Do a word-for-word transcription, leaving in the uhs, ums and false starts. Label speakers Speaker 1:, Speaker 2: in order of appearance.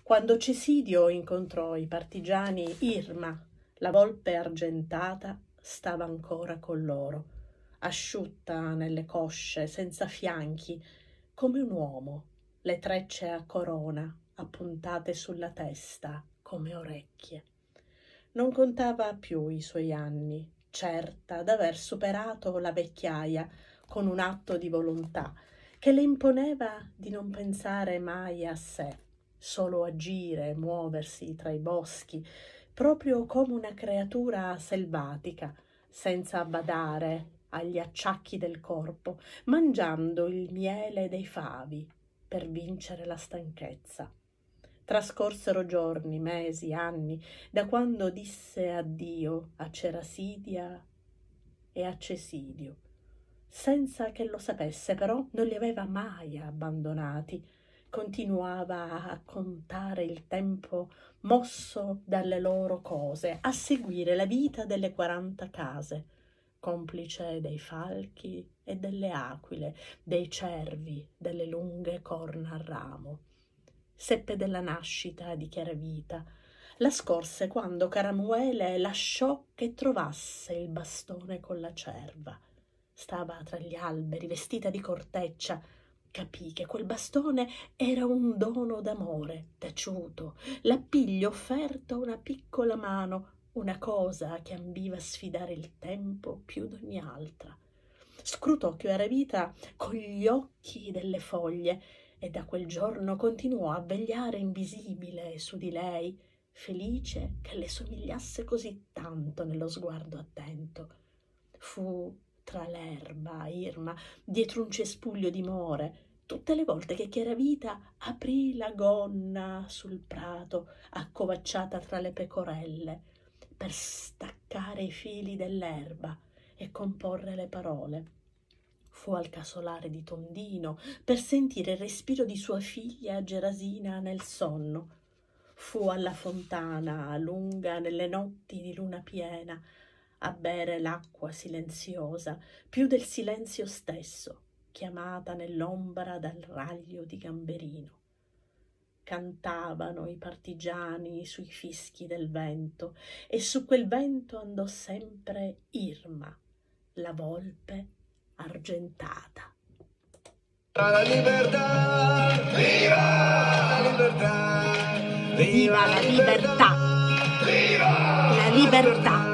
Speaker 1: Quando Cesidio incontrò i partigiani, Irma, la volpe argentata, stava ancora con loro, asciutta nelle cosce, senza fianchi, come un uomo, le trecce a corona appuntate sulla testa come orecchie. Non contava più i suoi anni, certa d'aver superato la vecchiaia con un atto di volontà che le imponeva di non pensare mai a sé, solo agire e muoversi tra i boschi, proprio come una creatura selvatica, senza badare agli acciacchi del corpo, mangiando il miele dei favi per vincere la stanchezza. Trascorsero giorni, mesi, anni, da quando disse addio a Cerasidia e a Cesidio. Senza che lo sapesse, però, non li aveva mai abbandonati. Continuava a contare il tempo mosso dalle loro cose, a seguire la vita delle quaranta case, complice dei falchi e delle aquile, dei cervi, delle lunghe corna a ramo. Seppe della nascita di Chiaravita, la scorse quando Caramuele lasciò che trovasse il bastone con la cerva. Stava tra gli alberi, vestita di corteccia. Capì che quel bastone era un dono d'amore, taciuto, l'appiglio offerto a una piccola mano, una cosa che ambiva a sfidare il tempo più d'ogni altra. Scrutò Chiaravita con gli occhi delle foglie e da quel giorno continuò a vegliare invisibile su di lei, felice che le somigliasse così tanto nello sguardo attento. Fu tra l'erba, Irma, dietro un cespuglio di more, tutte le volte che Chiaravita aprì la gonna sul prato, accovacciata tra le pecorelle, per staccare i fili dell'erba e comporre le parole. Fu al casolare di Tondino per sentire il respiro di sua figlia Gerasina nel sonno. Fu alla fontana lunga nelle notti di luna piena a bere l'acqua silenziosa, più del silenzio stesso, chiamata nell'ombra dal raglio di Gamberino. Cantavano i partigiani sui fischi del vento e su quel vento andò sempre Irma, la volpe argentata.
Speaker 2: La libertà, viva la libertà,
Speaker 1: viva la libertà,
Speaker 2: viva
Speaker 1: la libertà.